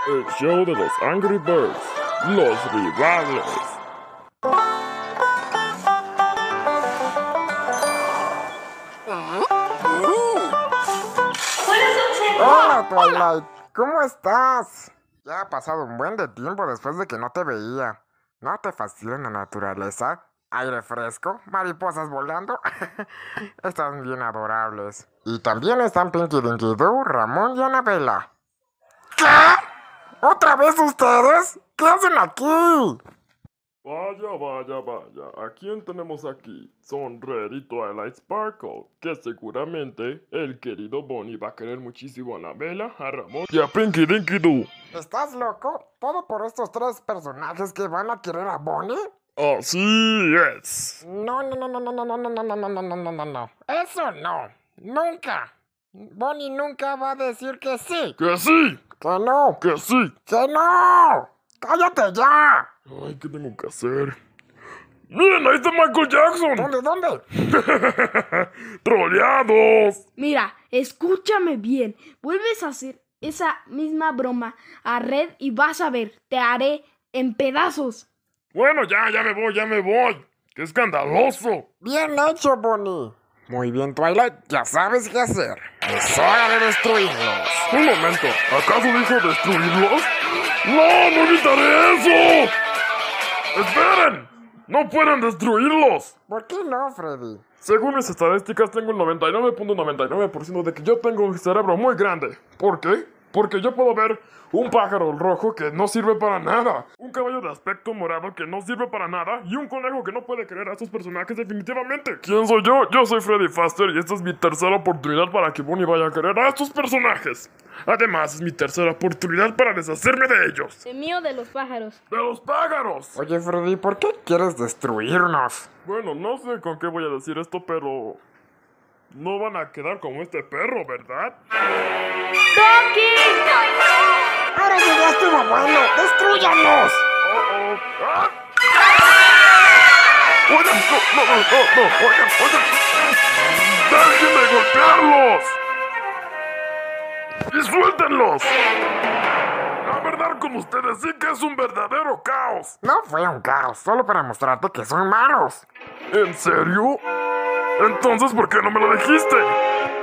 El show de los Angry Birds, los rivales. Hola, Twilight, ¿cómo estás? Ya ha pasado un buen de tiempo después de que no te veía. ¿No te fascina la naturaleza? Aire fresco, mariposas volando. Están bien adorables. Y también están Pinky Dinky Doo, Ramón y Anabela. ¿Qué? ¿Otra vez ustedes? ¿Qué hacen aquí? Vaya, vaya, vaya. ¿A quién tenemos aquí? Son Red y Twilight Sparkle, que seguramente el querido Bonnie va a querer muchísimo a Anabela, a Ramón y a Pinky Dinky Doo. ¿Estás loco? ¿Todo por estos tres personajes que van a querer a Bonnie? Así es. No, no, no, no, no, no, no, no, no, no, no, no, no, no, no, no. Eso no. Nunca. Bonnie nunca va a decir que sí. ¡Que sí! Que no. ¡Que sí! Que no. Cállate ya. Ay, ¿qué tengo que hacer? ¡Miren, ahí está Michael Jackson! ¿Dónde? ¡Troleados! Mira, escúchame bien. Vuelves a hacer esa misma broma a Red y vas a ver, te haré en pedazos. Bueno, ya me voy. ¡Qué escandaloso! Bien hecho, Bonnie. Muy bien, Twilight. Ya sabes qué hacer. Es hora de destruirlos. Un momento, ¿acaso dijo destruirlos? ¡No, no evitaré eso! ¡Esperen! ¡No pueden destruirlos! ¿Por qué no, Freddy? Según mis estadísticas, tengo el 99.99% de que yo tengo un cerebro muy grande. ¿Por qué? Porque yo puedo ver un pájaro rojo que no sirve para nada, un caballo de aspecto morado que no sirve para nada y un conejo que no puede querer a estos personajes definitivamente. ¿Quién soy yo? Yo soy Freddy Fazbear y esta es mi tercera oportunidad para que Bonnie vaya a querer a estos personajes. Además, es mi tercera oportunidad para deshacerme de ellos. El mío de los pájaros. ¡De los pájaros! Oye, Freddy, ¿por qué quieres destruirnos? Bueno, no sé con qué voy a decir esto, pero... no van a quedar como este perro, ¿verdad? ¡Donkey! ¡Ahora sí ya estuvo bueno! ¡Destrúyanos! ¡Oh! ¡Ah! ¡Oigan! ¡No! ¡Oigan! ¡Dejen de golpearlos! ¡Y suéltenlos! La verdad con ustedes sí que es un verdadero caos. No fue un caos, solo para mostrarte que son malos. ¿En serio? Entonces, ¿por qué no me lo dijiste?